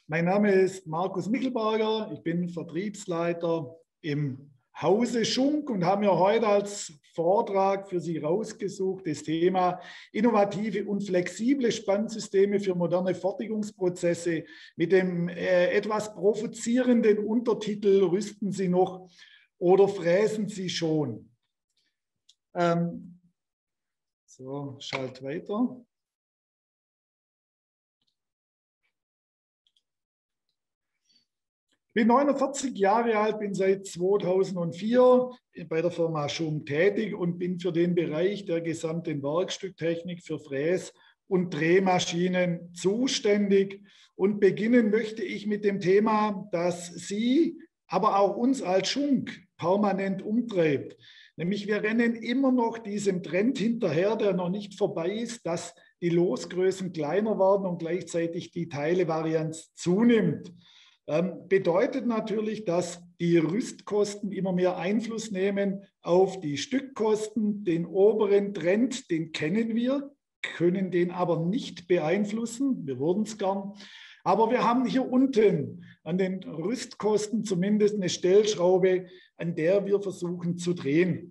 Mein Name ist Markus Michelberger. Ich bin Vertriebsleiter im Hause Schunk und habe mir heute als Vortrag für Sie rausgesucht das Thema innovative und flexible Spannsysteme für moderne Fertigungsprozesse mit dem etwas provozierenden Untertitel Rüsten Sie noch oder fräsen Sie schon? So, schalt weiter. Ich bin 49 Jahre alt, bin seit 2004 bei der Firma Schunk tätig und bin für den Bereich der gesamten Werkstücktechnik für Fräs- und Drehmaschinen zuständig. Und beginnen möchte ich mit dem Thema, das Sie, aber auch uns als Schunk permanent umtreibt. Nämlich wir rennen immer noch diesem Trend hinterher, der noch nicht vorbei ist, dass die Losgrößen kleiner werden und gleichzeitig die Teilevarianz zunimmt. Bedeutet natürlich, dass die Rüstkosten immer mehr Einfluss nehmen auf die Stückkosten. Den oberen Trend, den kennen wir, können den aber nicht beeinflussen. Wir würden es gern. Aber wir haben hier unten an den Rüstkosten zumindest eine Stellschraube, an der wir versuchen zu drehen.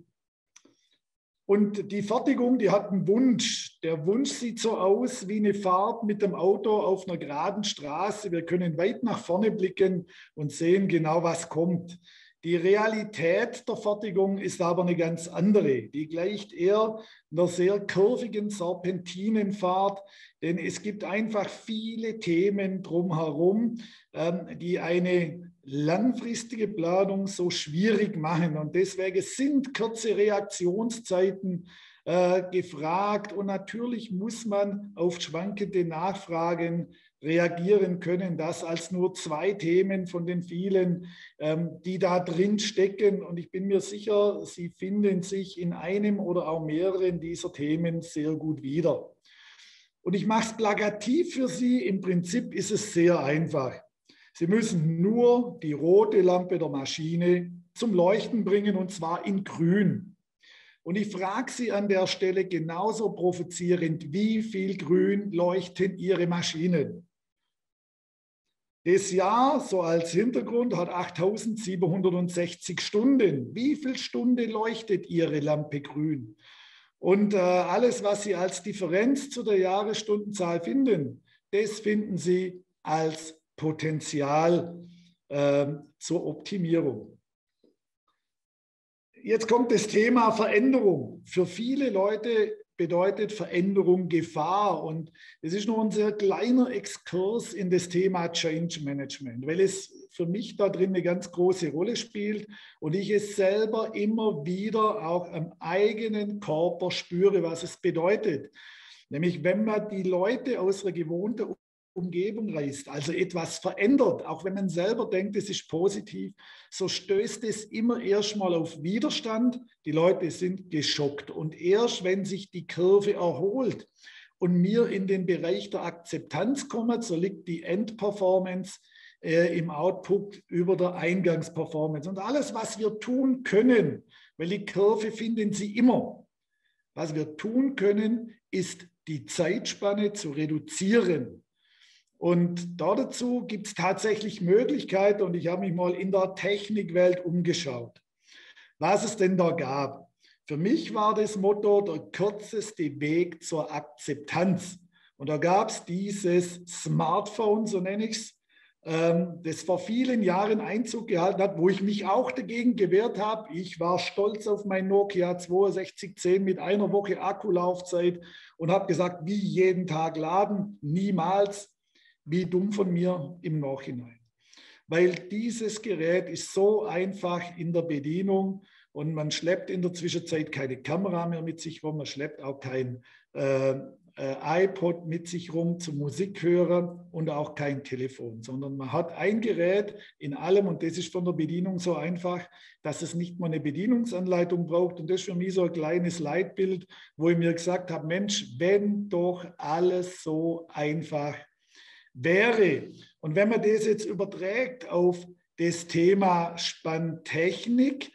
Und die Fertigung, die hat einen Wunsch. Der Wunsch sieht so aus wie eine Fahrt mit dem Auto auf einer geraden Straße. Wir können weit nach vorne blicken und sehen genau, was kommt. Die Realität der Fertigung ist aber eine ganz andere. Die gleicht eher einer sehr kurvigen Serpentinenfahrt, denn es gibt einfach viele Themen drumherum, die eine langfristige Planung so schwierig machen. Und deswegen sind kurze Reaktionszeiten gefragt. Und natürlich muss man auf schwankende Nachfragen reagieren können. Das als nur zwei Themen von den vielen, die da drin stecken. Und ich bin mir sicher, Sie finden sich in einem oder auch mehreren dieser Themen sehr gut wieder. Und ich mache es plakativ für Sie. Im Prinzip ist es sehr einfach. Sie müssen nur die rote Lampe der Maschine zum Leuchten bringen, und zwar in grün. Und ich frage Sie an der Stelle genauso provozierend, wie viel grün leuchten Ihre Maschinen? Das Jahr, so als Hintergrund, hat 8760 Stunden. Wie viele Stunden leuchtet Ihre Lampe grün? Und alles, was Sie als Differenz zu der Jahresstundenzahl finden, das finden Sie als Potenzial zur Optimierung. Jetzt kommt das Thema Veränderung. Für viele Leute bedeutet Veränderung Gefahr. Und es ist nur ein sehr kleiner Exkurs in das Thema Change Management, weil es für mich da drin eine ganz große Rolle spielt und ich es selber immer wieder auch am eigenen Körper spüre, was es bedeutet. Nämlich, wenn man die Leute aus der gewohnten Umgebung reißt, also etwas verändert, auch wenn man selber denkt, es ist positiv, so stößt es immer erstmal auf Widerstand. Die Leute sind geschockt. Und erst wenn sich die Kurve erholt und wir in den Bereich der Akzeptanz kommen, so liegt die Endperformance im Output über der Eingangsperformance. Und alles, was wir tun können, weil die Kurve finden Sie immer, was wir tun können, ist die Zeitspanne zu reduzieren. Und dazu gibt es tatsächlich Möglichkeiten und ich habe mich mal in der Technikwelt umgeschaut, was es denn da gab. Für mich war das Motto der kürzeste Weg zur Akzeptanz. Und da gab es dieses Smartphone, so nenne ich es, das vor vielen Jahren Einzug gehalten hat, wo ich mich auch dagegen gewehrt habe. Ich war stolz auf mein Nokia 6210 mit einer Woche Akkulaufzeit und habe gesagt, wie jeden Tag laden, niemals. Wie dumm von mir im Nachhinein. Weil dieses Gerät ist so einfach in der Bedienung und man schleppt in der Zwischenzeit keine Kamera mehr mit sich rum, man schleppt auch kein iPod mit sich rum zum Musik hören und auch kein Telefon, sondern man hat ein Gerät in allem und das ist von der Bedienung so einfach, dass es nicht mal eine Bedienungsanleitung braucht und das ist für mich so ein kleines Leitbild, wo ich mir gesagt habe, Mensch, wenn doch alles so einfach wäre. Und wenn man das jetzt überträgt auf das Thema Spanntechnik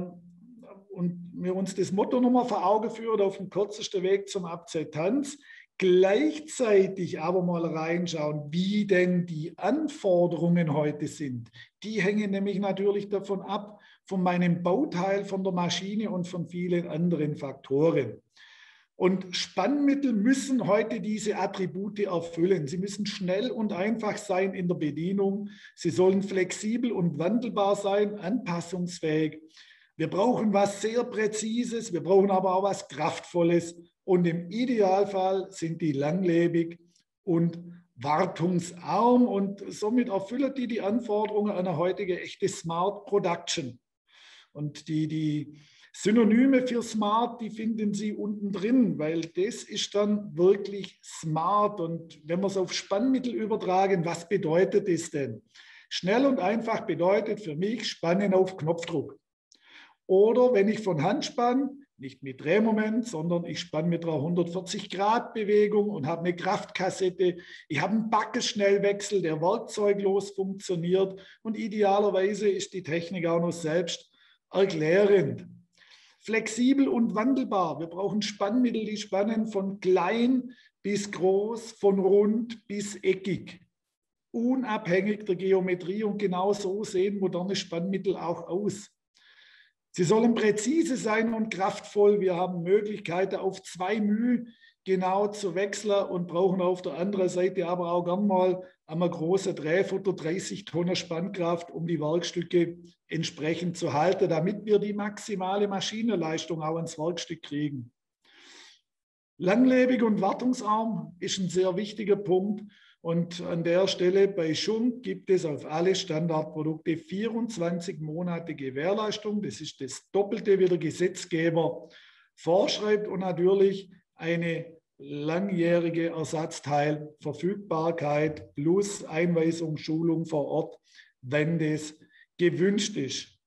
und wir uns das Motto nochmal vor Augen führen, auf dem kürzesten Weg zum Akzeptanz, Gleichzeitig aber mal reinschauen, wie denn die Anforderungen heute sind. Die hängen nämlich natürlich davon ab, von meinem Bauteil, von der Maschine und von vielen anderen Faktoren. Und Spannmittel müssen heute diese Attribute erfüllen. Sie müssen schnell und einfach sein in der Bedienung. Sie sollen flexibel und wandelbar sein, anpassungsfähig. Wir brauchen was sehr Präzises, wir brauchen aber auch was Kraftvolles. Und im Idealfall sind die langlebig und wartungsarm. Und somit erfüllen die Anforderungen einer heutigen echte Smart Production. Und die Synonyme für smart, die finden Sie unten drin, weil das ist dann wirklich smart. Und wenn wir es auf Spannmittel übertragen, was bedeutet das denn? Schnell und einfach bedeutet für mich Spannen auf Knopfdruck. Oder wenn ich von Hand spanne, nicht mit Drehmoment, sondern ich spanne mit einer 140-Grad-Bewegung und habe eine Kraftkassette. Ich habe einen Backenschnellwechsel, der werkzeuglos funktioniert. Und idealerweise ist die Technik auch noch selbst erklärend. Flexibel und wandelbar. Wir brauchen Spannmittel, die spannen von klein bis groß, von rund bis eckig. Unabhängig der Geometrie, und genau so sehen moderne Spannmittel auch aus. Sie sollen präzise sein und kraftvoll. Wir haben Möglichkeiten, auf 2 μ genau zu wechseln und brauchen auf der anderen Seite aber auch gern mal einmal große Drehfutter, 30 Tonnen Spannkraft, um die Werkstücke entsprechend zu halten, damit wir die maximale Maschinenleistung auch ins Werkstück kriegen. Langlebig und wartungsarm ist ein sehr wichtiger Punkt. Und an der Stelle bei Schunk gibt es auf alle Standardprodukte 24 Monate Gewährleistung. Das ist das Doppelte, wie der Gesetzgeber vorschreibt. Und natürlich eine langjährige Ersatzteilverfügbarkeit plus Einweisung, Schulung vor Ort, wenn das gewünscht ist.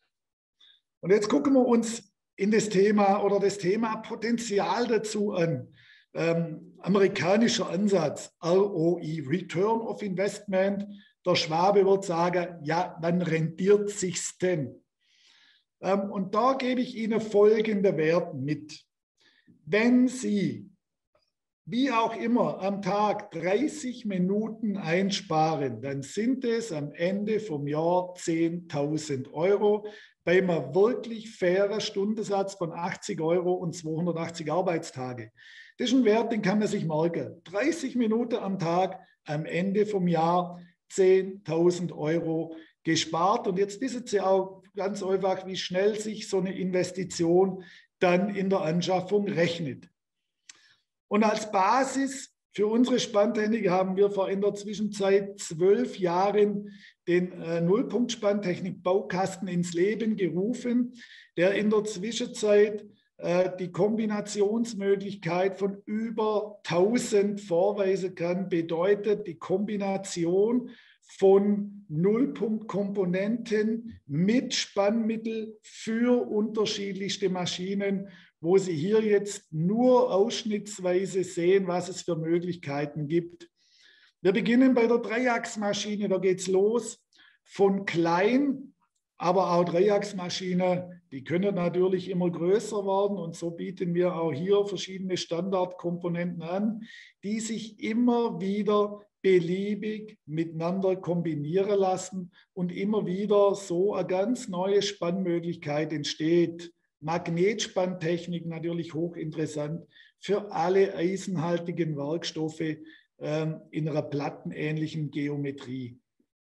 Und jetzt gucken wir uns in das Thema Potenzial dazu an. Amerikanischer Ansatz, ROI, Return of Investment. Der Schwabe wird sagen, ja, wann rentiert sich's denn? Und da gebe ich Ihnen folgende Werte mit. Wenn Sie, wie auch immer, am Tag 30 Minuten einsparen, dann sind es am Ende vom Jahr 10.000 € bei einem wirklich fairen Stundensatz von 80 € und 280 Arbeitstage. Das ist ein Wert, den kann man sich merken. 30 Minuten am Tag, am Ende vom Jahr 10.000 € gespart. Und jetzt wissen Sie auch ganz einfach, wie schnell sich so eine Investition dann in der Anschaffung rechnet. Und als Basis für unsere Spanntechnik haben wir in der Zwischenzeit 12 Jahren den Nullpunkt-Spanntechnik-Baukasten ins Leben gerufen, der in der Zwischenzeit die Kombinationsmöglichkeit von über 1000 vorweisen kann, bedeutet die Kombination von Nullpunktkomponenten mit Spannmittel für unterschiedlichste Maschinen, wo Sie hier jetzt nur ausschnittsweise sehen, was es für Möglichkeiten gibt. Wir beginnen bei der Dreiachsmaschine, da geht es los von klein, aber auch Dreiachsmaschinen, die können natürlich immer größer werden und so bieten wir auch hier verschiedene Standardkomponenten an, die sich immer wieder beliebig miteinander kombinieren lassen und immer wieder so eine ganz neue Spannmöglichkeit entsteht. Magnetspanntechnik natürlich hochinteressant für alle eisenhaltigen Werkstoffe in einer plattenähnlichen Geometrie.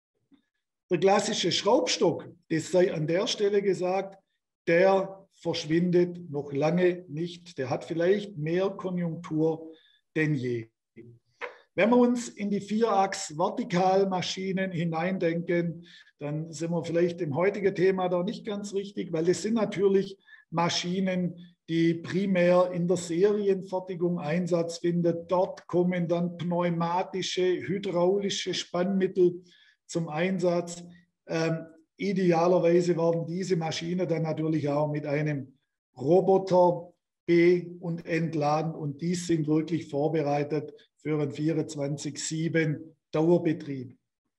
Der klassische Schraubstock, das sei an der Stelle gesagt, der verschwindet noch lange nicht. Der hat vielleicht mehr Konjunktur denn je. Wenn wir uns in die Vierachs-Vertikalmaschinen hineindenken, dann sind wir vielleicht im heutigen Thema da nicht ganz richtig, weil es sind natürlich Maschinen, die primär in der Serienfertigung Einsatz finden. Dort kommen dann pneumatische, hydraulische Spannmittel zum Einsatz. Idealerweise werden diese Maschinen dann natürlich auch mit einem Roboter be- und entladen und die sind wirklich vorbereitet für einen 24/7 Dauerbetrieb.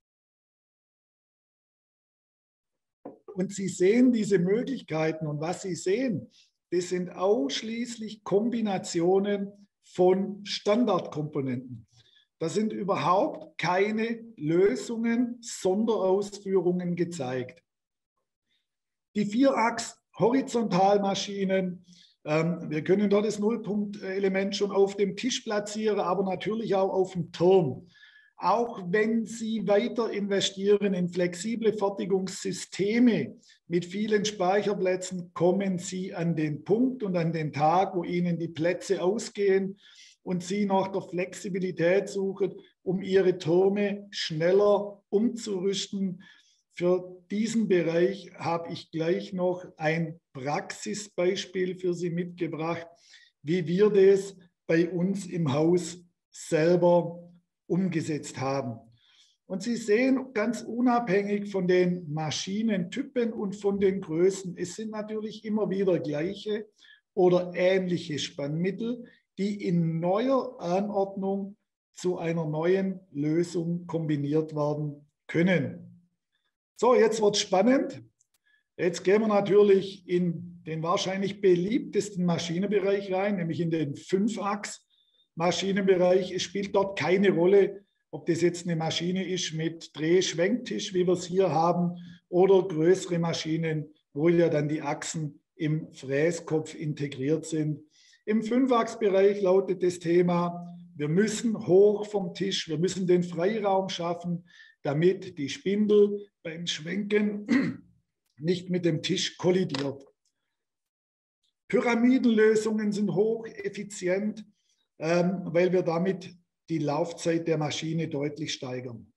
Und Sie sehen diese Möglichkeiten und was Sie sehen, das sind ausschließlich Kombinationen von Standardkomponenten. Da sind überhaupt keine Lösungen, Sonderausführungen gezeigt. Die Vierachs-Horizontalmaschinen, wir können dort das Nullpunktelement schon auf dem Tisch platzieren, aber natürlich auch auf dem Turm. Auch wenn Sie weiter investieren in flexible Fertigungssysteme mit vielen Speicherplätzen, kommen Sie an den Punkt und an den Tag, wo Ihnen die Plätze ausgehen und Sie nach der Flexibilität suchen, um Ihre Türme schneller umzurüsten. Für diesen Bereich habe ich gleich noch ein Praxisbeispiel für Sie mitgebracht, wie wir das bei uns im Haus selber umgesetzt haben. Und Sie sehen, ganz unabhängig von den Maschinentypen und von den Größen, es sind natürlich immer wieder gleiche oder ähnliche Spannmittel, die in neuer Anordnung zu einer neuen Lösung kombiniert werden können. So, jetzt wird es spannend. Jetzt gehen wir natürlich in den wahrscheinlich beliebtesten Maschinenbereich rein, nämlich in den 5-Achs-Maschinenbereich. Es spielt dort keine Rolle, ob das jetzt eine Maschine ist mit Dreh-Schwenktisch, wie wir es hier haben, oder größere Maschinen, wo ja dann die Achsen im Fräskopf integriert sind. Im 5-Achs-Bereich lautet das Thema, wir müssen hoch vom Tisch, wir müssen den Freiraum schaffen, damit die Spindel beim Schwenken nicht mit dem Tisch kollidiert. Pyramidenlösungen sind hocheffizient, weil wir damit die Laufzeit der Maschine deutlich steigern.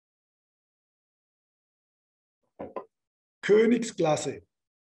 Königsklasse.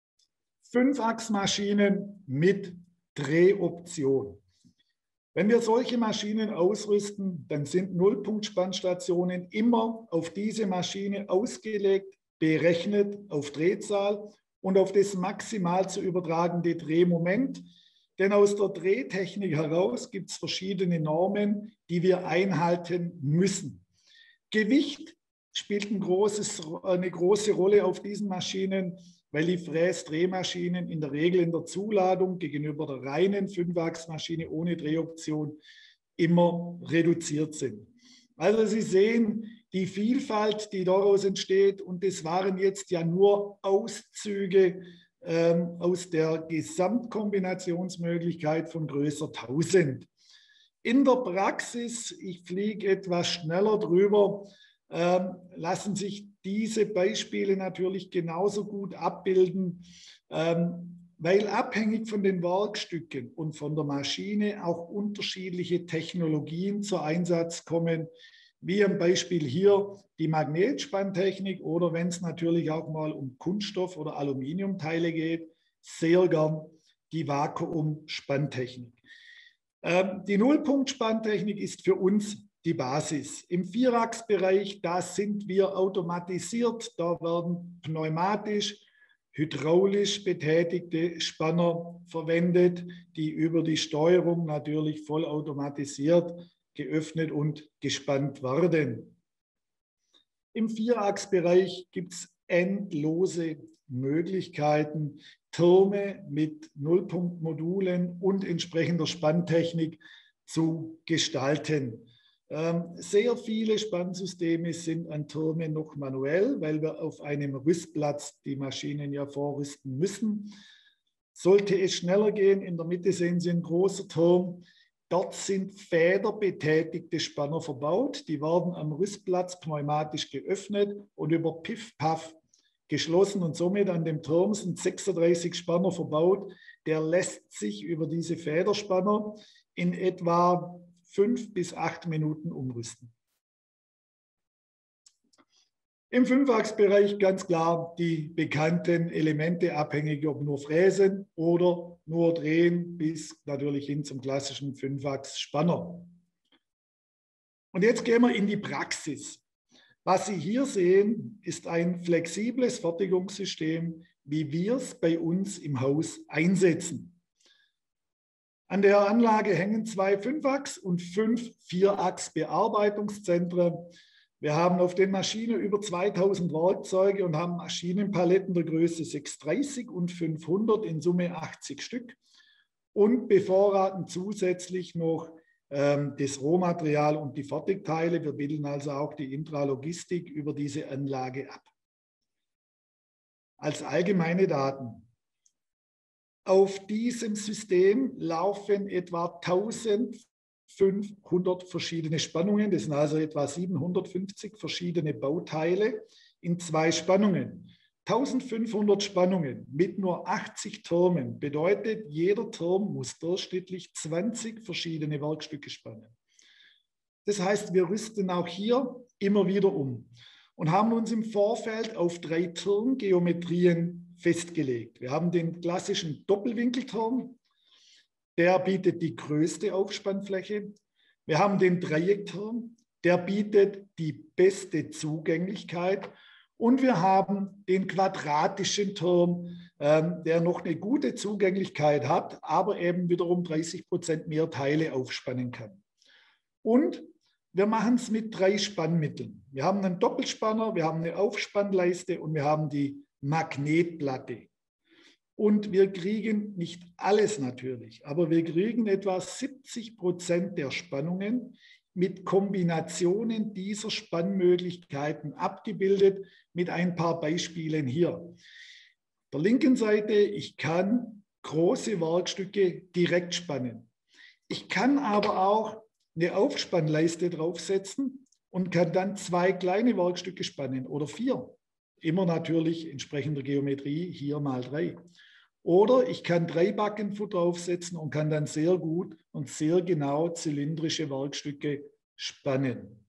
5-Achs-Maschinen mit Drehoption. Wenn wir solche Maschinen ausrüsten, dann sind Nullpunktspannstationen immer auf diese Maschine ausgelegt, berechnet auf Drehzahl und auf das maximal zu übertragende Drehmoment. Denn aus der Drehtechnik heraus gibt es verschiedene Normen, die wir einhalten müssen. Gewicht spielt eine große Rolle auf diesen Maschinen, weil die Fräsdrehmaschinen in der Regel in der Zuladung gegenüber der reinen 5-Achs-Maschine ohne Drehoption immer reduziert sind. Also Sie sehen die Vielfalt, die daraus entsteht, und das waren jetzt ja nur Auszüge aus der Gesamtkombinationsmöglichkeit von größer 1000. In der Praxis, ich fliege etwas schneller drüber, lassen sich diese Beispiele natürlich genauso gut abbilden, weil abhängig von den Werkstücken und von der Maschine auch unterschiedliche Technologien zum Einsatz kommen, wie am Beispiel hier die Magnetspanntechnik oder wenn es natürlich auch mal um Kunststoff- oder Aluminiumteile geht, sehr gern die Vakuumspanntechnik. Die Nullpunktspanntechnik ist für uns die Basis. Im 4-Achs-Bereich, da sind wir automatisiert, da werden pneumatisch, hydraulisch betätigte Spanner verwendet, die über die Steuerung natürlich vollautomatisiert geöffnet und gespannt werden. Im 4-Achs-Bereich gibt es endlose Möglichkeiten, Türme mit Nullpunktmodulen und entsprechender Spanntechnik zu gestalten. Sehr viele Spannsysteme sind an Türmen noch manuell, weil wir auf einem Rüstplatz die Maschinen ja vorrüsten müssen. Sollte es schneller gehen, in der Mitte sehen Sie einen großen Turm. Dort sind federbetätigte Spanner verbaut. Die werden am Rüstplatz pneumatisch geöffnet und über Piff-Paff geschlossen. Und somit an dem Turm sind 36 Spanner verbaut. Der lässt sich über diese Federspanner in etwa 5 bis 8 Minuten umrüsten. Im 5-Achs-Bereich ganz klar die bekannten Elemente, abhängig ob nur Fräsen oder nur drehen, bis natürlich hin zum klassischen 5-Achs-Spanner. Und jetzt gehen wir in die Praxis. Was Sie hier sehen, ist ein flexibles Fertigungssystem, wie wir es bei uns im Haus einsetzen. An der Anlage hängen 2 5-Achs- und 5 4-Achs-Bearbeitungszentren. Wir haben auf den Maschinen über 2000 Werkzeuge und haben Maschinenpaletten der Größe 630 und 500, in Summe 80 Stück. und bevorraten zusätzlich noch das Rohmaterial und die Fertigteile. Wir bilden also auch die Intralogistik über diese Anlage ab. Als allgemeine Daten. Auf diesem System laufen etwa 1500 verschiedene Spannungen. Das sind also etwa 750 verschiedene Bauteile in 2 Spannungen. 1500 Spannungen mit nur 80 Türmen bedeutet, jeder Turm muss durchschnittlich 20 verschiedene Werkstücke spannen. Das heißt, wir rüsten auch hier immer wieder um und haben uns im Vorfeld auf 3 Turmgeometrien festgelegt. Wir haben den klassischen Doppelwinkelturm, der bietet die größte Aufspannfläche. Wir haben den Dreieckturm, der bietet die beste Zugänglichkeit. Und wir haben den quadratischen Turm, der noch eine gute Zugänglichkeit hat, aber eben wiederum 30% mehr Teile aufspannen kann. Und wir machen es mit 3 Spannmitteln. Wir haben einen Doppelspanner, wir haben eine Aufspannleiste und wir haben die Magnetplatte. Und wir kriegen nicht alles natürlich, aber wir kriegen etwa 70% der Spannungen mit Kombinationen dieser Spannmöglichkeiten abgebildet, mit ein paar Beispielen hier. Auf der linken Seite, ich kann große Werkstücke direkt spannen. Ich kann aber auch eine Aufspannleiste draufsetzen und kann dann 2 kleine Werkstücke spannen oder 4. Immer natürlich entsprechend der Geometrie, hier mal 3. Oder ich kann 3 Backenfutter aufsetzen und kann dann sehr gut und sehr genau zylindrische Werkstücke spannen.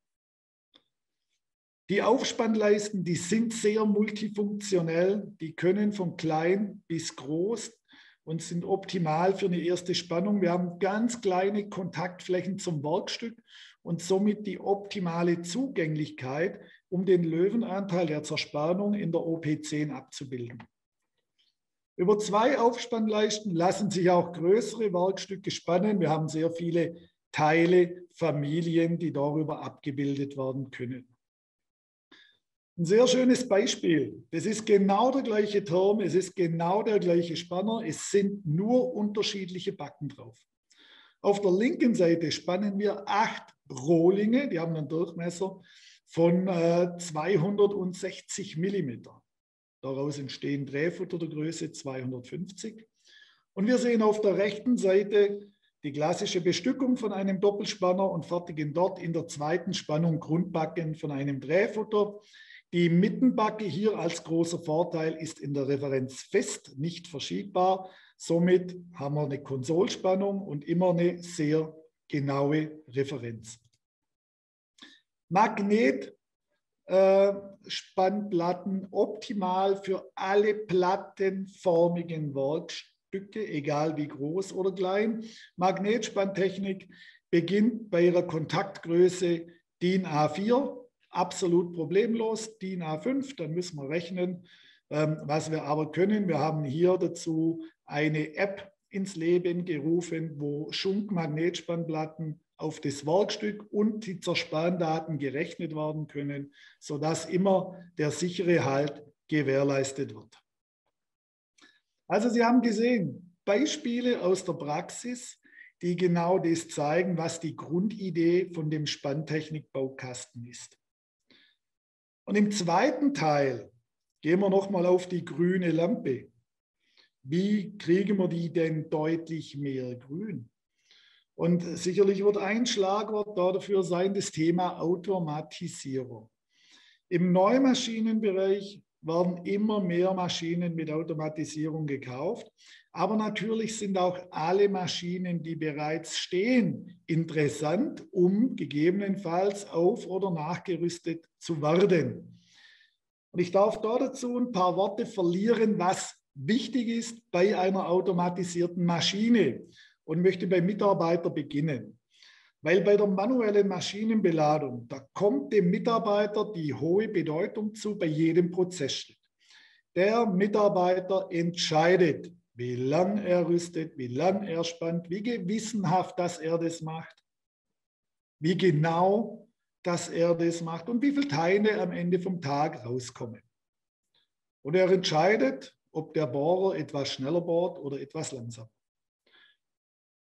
Die Aufspannleisten, die sind sehr multifunktionell, die können von klein bis groß und sind optimal für eine erste Spannung. Wir haben ganz kleine Kontaktflächen zum Werkstück und somit die optimale Zugänglichkeit, um den Löwenanteil der Zerspannung in der OP10 abzubilden. Über 2 Aufspannleisten lassen sich auch größere Werkstücke spannen. Wir haben sehr viele Teile, Familien, die darüber abgebildet werden können. Ein sehr schönes Beispiel. Das ist genau der gleiche Turm, es ist genau der gleiche Spanner, es sind nur unterschiedliche Backen drauf. Auf der linken Seite spannen wir 8 Rohlinge, die haben einen Durchmesser von 260 mm. Daraus entstehen Drehfutter der Größe 250. Und wir sehen auf der rechten Seite die klassische Bestückung von einem Doppelspanner und fertigen dort in der zweiten Spannung Grundbacken von einem Drehfutter. Die Mittenbacke hier als großer Vorteil ist in der Referenz fest, nicht verschiebbar. Somit haben wir eine Konsolspannung und immer eine sehr genaue Referenz. Magnetspannplatten optimal für alle plattenförmigen Werkstücke, egal wie groß oder klein. Magnetspanntechnik beginnt bei ihrer Kontaktgröße DIN A4. Absolut problemlos, DIN A5, dann müssen wir rechnen. Was wir aber können, wir haben hier dazu eine App ins Leben gerufen, wo Schunk-Magnetspannplatten auf das Werkstück und die Zerspanndaten gerechnet werden können, sodass immer der sichere Halt gewährleistet wird. Also Sie haben gesehen, Beispiele aus der Praxis, die genau das zeigen, was die Grundidee von dem Spanntechnik-Baukasten ist. Und im zweiten Teil gehen wir nochmal auf die grüne Lampe. Wie kriegen wir die denn deutlich mehr grün? Und sicherlich wird ein Schlagwort dafür sein, das Thema Automatisierung. Im Neumaschinenbereich werden immer mehr Maschinen mit Automatisierung gekauft. Aber natürlich sind auch alle Maschinen, die bereits stehen, interessant, um gegebenenfalls auf- oder nachgerüstet zu werden. Und ich darf dazu ein paar Worte verlieren, was wichtig ist bei einer automatisierten Maschine und möchte beim Mitarbeiter beginnen. Weil bei der manuellen Maschinenbeladung, da kommt dem Mitarbeiter die hohe Bedeutung zu bei jedem Prozessschritt. Der Mitarbeiter entscheidet, wie lang er rüstet, wie lang er spannt, wie gewissenhaft, dass er das macht, wie genau, dass er das macht und wie viele Teile am Ende vom Tag rauskommen. Und er entscheidet, ob der Bohrer etwas schneller bohrt oder etwas langsamer.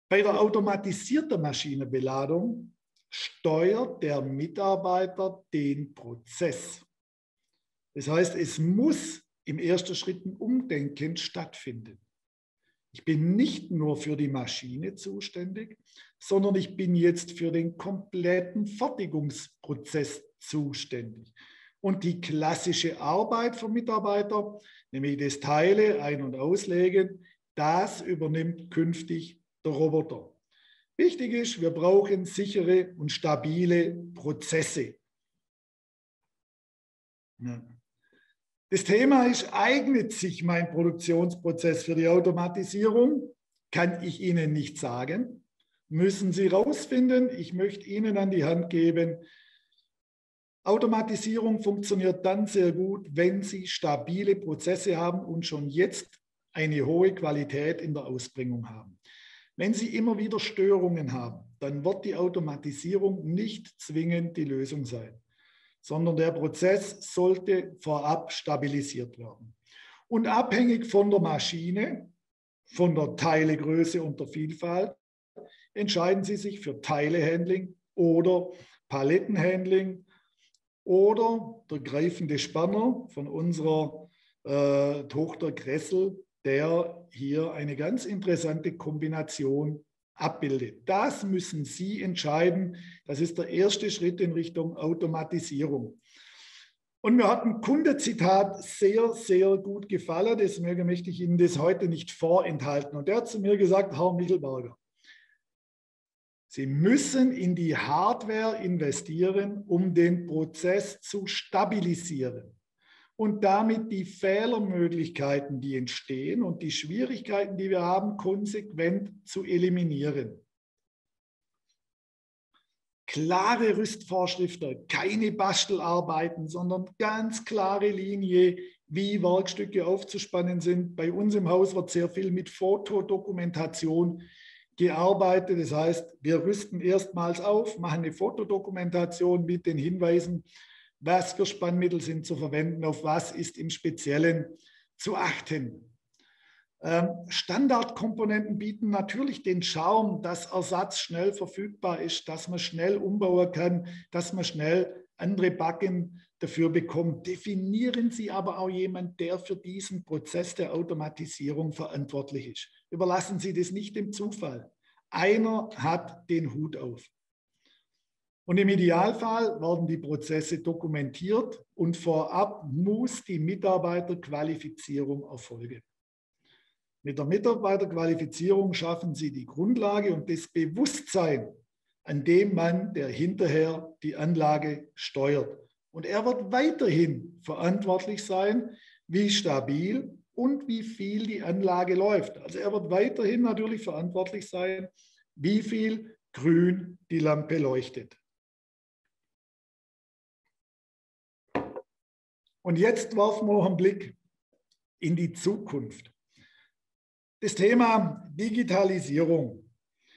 Bei der automatisierten Maschinenbeladung steuert der Mitarbeiter den Prozess. Das heißt, es muss im ersten Schritt ein Umdenken stattfinden. Ich bin nicht nur für die Maschine zuständig, sondern ich bin jetzt für den kompletten Fertigungsprozess zuständig. Und die klassische Arbeit vom Mitarbeiter, nämlich das Teile ein- und auslegen, das übernimmt künftig der Roboter. Wichtig ist, wir brauchen sichere und stabile Prozesse. Ja. Das Thema ist, eignet sich mein Produktionsprozess für die Automatisierung? Kann ich Ihnen nicht sagen. Müssen Sie rausfinden. Ich möchte Ihnen an die Hand geben, Automatisierung funktioniert dann sehr gut, wenn Sie stabile Prozesse haben und schon jetzt eine hohe Qualität in der Ausbringung haben. Wenn Sie immer wieder Störungen haben, dann wird die Automatisierung nicht zwingend die Lösung sein, sondern der Prozess sollte vorab stabilisiert werden. Und abhängig von der Maschine, von der Teilegröße und der Vielfalt, entscheiden Sie sich für Teilehandling oder Palettenhandling oder der greifende Spanner von unserer Tochter Gressel, der hier eine ganz interessante Kombination abbildet. Das müssen Sie entscheiden. Das ist der erste Schritt in Richtung Automatisierung. Und mir hat ein Kundenzitat sehr, sehr gut gefallen. Deswegen möchte ich Ihnen das heute nicht vorenthalten. Und der hat zu mir gesagt, Herr Michelberger, Sie müssen in die Hardware investieren, um den Prozess zu stabilisieren und damit die Fehlermöglichkeiten, die entstehen und die Schwierigkeiten, die wir haben, konsequent zu eliminieren. Klare Rüstvorschriften, keine Bastelarbeiten, sondern ganz klare Linie, wie Werkstücke aufzuspannen sind. Bei uns im Haus wird sehr viel mit Fotodokumentation gearbeitet. Das heißt, wir rüsten erstmals auf, machen eine Fotodokumentation mit den Hinweisen, was für Spannmittel sind zu verwenden, auf was ist im Speziellen zu achten. Standardkomponenten bieten natürlich den Charme, dass Ersatz schnell verfügbar ist, dass man schnell umbauen kann, dass man schnell andere Backen dafür bekommt. Definieren Sie aber auch jemanden, der für diesen Prozess der Automatisierung verantwortlich ist. Überlassen Sie das nicht dem Zufall. Einer hat den Hut auf. Und im Idealfall werden die Prozesse dokumentiert und vorab muss die Mitarbeiterqualifizierung erfolgen. Mit der Mitarbeiterqualifizierung schaffen Sie die Grundlage und das Bewusstsein, an dem man, der hinterher die Anlage steuert. Und er wird weiterhin verantwortlich sein, wie stabil und wie viel die Anlage läuft. Also er wird weiterhin natürlich verantwortlich sein, wie viel grün die Lampe leuchtet. Und jetzt werfen wir noch einen Blick in die Zukunft. Das Thema Digitalisierung.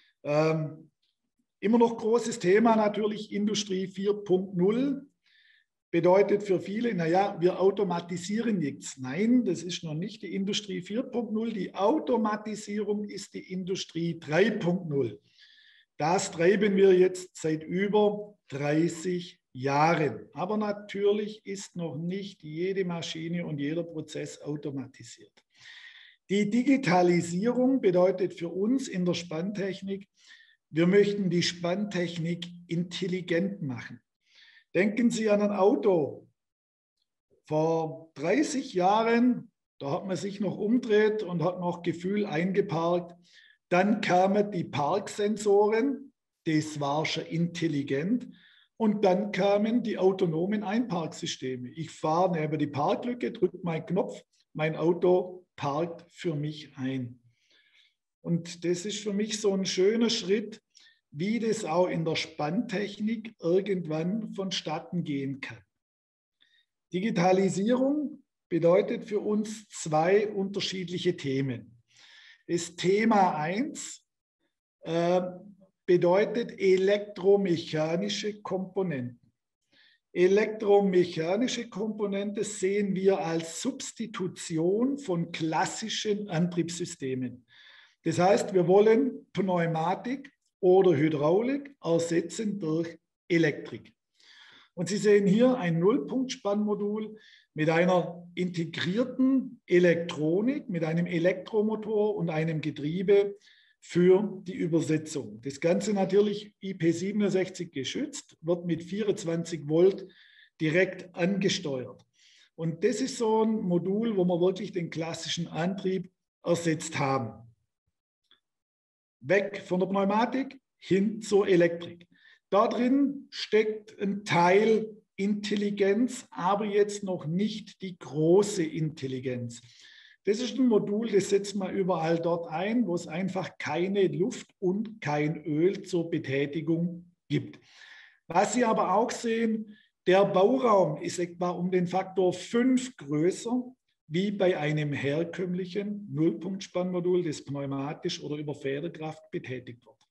Immer noch großes Thema natürlich Industrie 4.0. Bedeutet für viele, naja, wir automatisieren nichts. Nein, das ist noch nicht die Industrie 4.0. Die Automatisierung ist die Industrie 3.0. Das treiben wir jetzt seit über 30 Jahren. Aber natürlich ist noch nicht jede Maschine und jeder Prozess automatisiert. Die Digitalisierung bedeutet für uns in der Spanntechnik, wir möchten die Spanntechnik intelligent machen. Denken Sie an ein Auto. Vor 30 Jahren, da hat man sich noch umdreht und hat noch Gefühl eingeparkt. Dann kamen die Parksensoren, das war schon intelligent. Und dann kamen die autonomen Einparksysteme. Ich fahre neben die Parklücke, drücke meinen Knopf, mein Auto parkt für mich ein. Und das ist für mich so ein schöner Schritt, wie das auch in der Spanntechnik irgendwann vonstatten gehen kann. Digitalisierung bedeutet für uns zwei unterschiedliche Themen. Das Thema 1 bedeutet elektromechanische Komponenten. Elektromechanische Komponente sehen wir als Substitution von klassischen Antriebssystemen. Das heißt, wir wollen Pneumatik oder Hydraulik ersetzen durch Elektrik. Und Sie sehen hier ein Nullpunktspannmodul mit einer integrierten Elektronik, mit einem Elektromotor und einem Getriebe für die Übersetzung. Das Ganze natürlich IP67 geschützt, wird mit 24 Volt direkt angesteuert. Und das ist so ein Modul, wo wir wirklich den klassischen Antrieb ersetzt haben. Weg von der Pneumatik hin zur Elektrik. Da drin steckt ein Teil Intelligenz, aber jetzt noch nicht die große Intelligenz. Das ist ein Modul, das setzt man überall dort ein, wo es einfach keine Luft und kein Öl zur Betätigung gibt. Was Sie aber auch sehen, der Bauraum ist etwa um den Faktor 5 größer wie bei einem herkömmlichen Nullpunktspannmodul, das pneumatisch oder über Federkraft betätigt wird.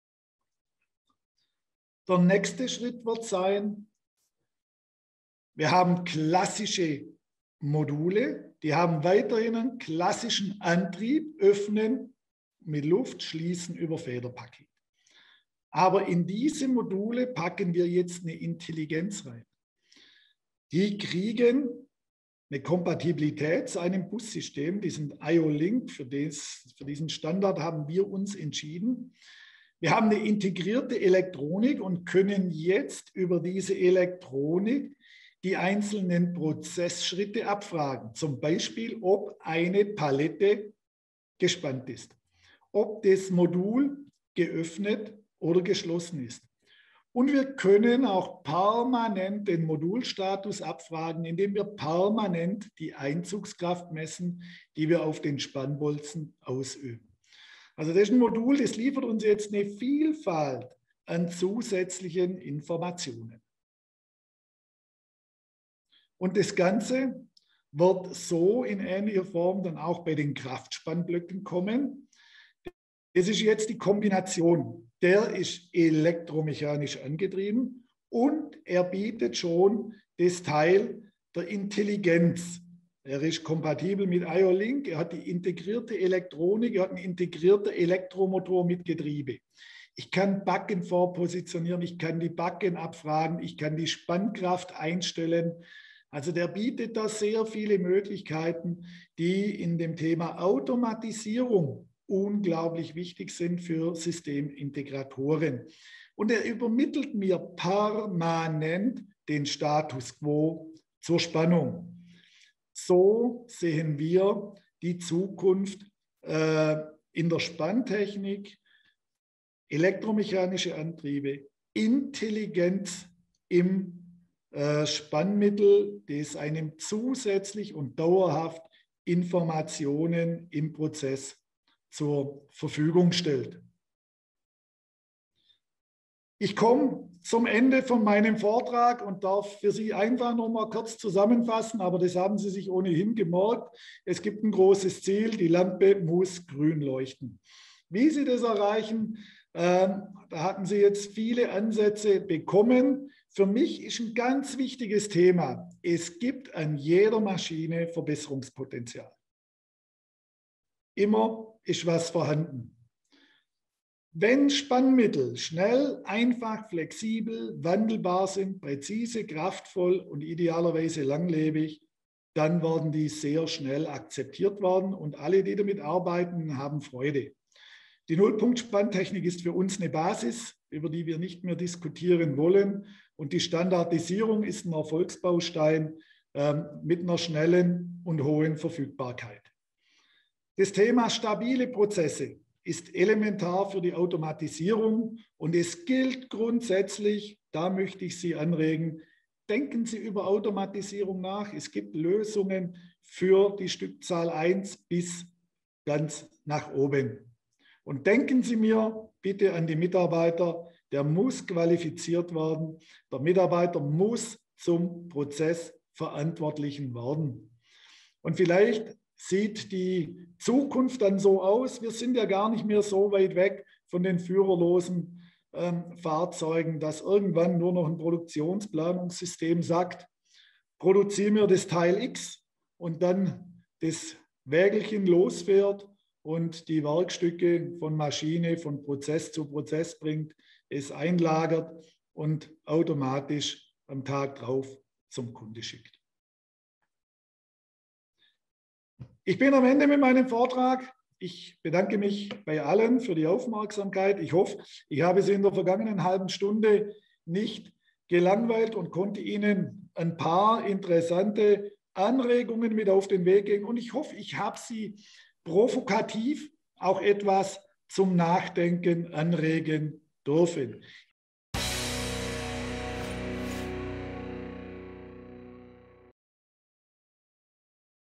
Der nächste Schritt wird sein, wir haben klassische Module, die haben weiterhin einen klassischen Antrieb, öffnen mit Luft, schließen über Federpaket. Aber in diese Module packen wir jetzt eine Intelligenz rein. Die kriegen eine Kompatibilität zu einem Bussystem, diesen IO-Link, für diesen Standard haben wir uns entschieden. Wir haben eine integrierte Elektronik und können jetzt über diese Elektronik die einzelnen Prozessschritte abfragen. Zum Beispiel, ob eine Palette gespannt ist, ob das Modul geöffnet oder geschlossen ist. Und wir können auch permanent den Modulstatus abfragen, indem wir permanent die Einzugskraft messen, die wir auf den Spannbolzen ausüben. Also das ist ein Modul, das liefert uns jetzt eine Vielfalt an zusätzlichen Informationen. Und das Ganze wird so in ähnlicher Form dann auch bei den Kraftspannblöcken kommen. Das ist jetzt die Kombination. Der ist elektromechanisch angetrieben und er bietet schon das Teil der Intelligenz. Er ist kompatibel mit IO-Link, er hat die integrierte Elektronik, er hat einen integrierten Elektromotor mit Getriebe. Ich kann Backen vorpositionieren, ich kann die Backen abfragen, ich kann die Spannkraft einstellen. Also der bietet da sehr viele Möglichkeiten, die in dem Thema Automatisierung unglaublich wichtig sind für Systemintegratoren. Und er übermittelt mir permanent den Status quo zur Spannung. So sehen wir die Zukunft in der Spanntechnik, elektromechanische Antriebe, Intelligenz im Spannmittel, das einem zusätzlich und dauerhaft Informationen im Prozess zur Verfügung stellt. Ich komme zum Ende von meinem Vortrag und darf für Sie einfach noch mal kurz zusammenfassen, aber das haben Sie sich ohnehin gemerkt. Es gibt ein großes Ziel, die Lampe muss grün leuchten. Wie Sie das erreichen, da hatten Sie jetzt viele Ansätze bekommen. Für mich ist ein ganz wichtiges Thema, es gibt an jeder Maschine Verbesserungspotenzial. Immer ist was vorhanden. Wenn Spannmittel schnell, einfach, flexibel, wandelbar sind, präzise, kraftvoll und idealerweise langlebig, dann werden die sehr schnell akzeptiert worden und alle, die damit arbeiten, haben Freude. Die Nullpunkt-Spanntechnik ist für uns eine Basis, über die wir nicht mehr diskutieren wollen. Und die Standardisierung ist ein Erfolgsbaustein mit einer schnellen und hohen Verfügbarkeit. Das Thema stabile Prozesse ist elementar für die Automatisierung und es gilt grundsätzlich, da möchte ich Sie anregen, denken Sie über Automatisierung nach. Es gibt Lösungen für die Stückzahl 1 bis ganz nach oben. Und denken Sie mir bitte an die Mitarbeiter, der muss qualifiziert werden. Der Mitarbeiter muss zum Prozessverantwortlichen werden. Und vielleicht sieht die Zukunft dann so aus, wir sind ja gar nicht mehr so weit weg von den führerlosen Fahrzeugen, dass irgendwann nur noch ein Produktionsplanungssystem sagt, produziere mir das Teil X und dann das Wägelchen losfährt und die Werkstücke von Maschine, von Prozess zu Prozess bringt, es einlagert und automatisch am Tag drauf zum Kunde schickt. Ich bin am Ende mit meinem Vortrag. Ich bedanke mich bei allen für die Aufmerksamkeit. Ich hoffe, ich habe Sie in der vergangenen halben Stunde nicht gelangweilt und konnte Ihnen ein paar interessante Anregungen mit auf den Weg geben. Und ich hoffe, ich habe Sie provokativ auch etwas zum Nachdenken anregen dürfen.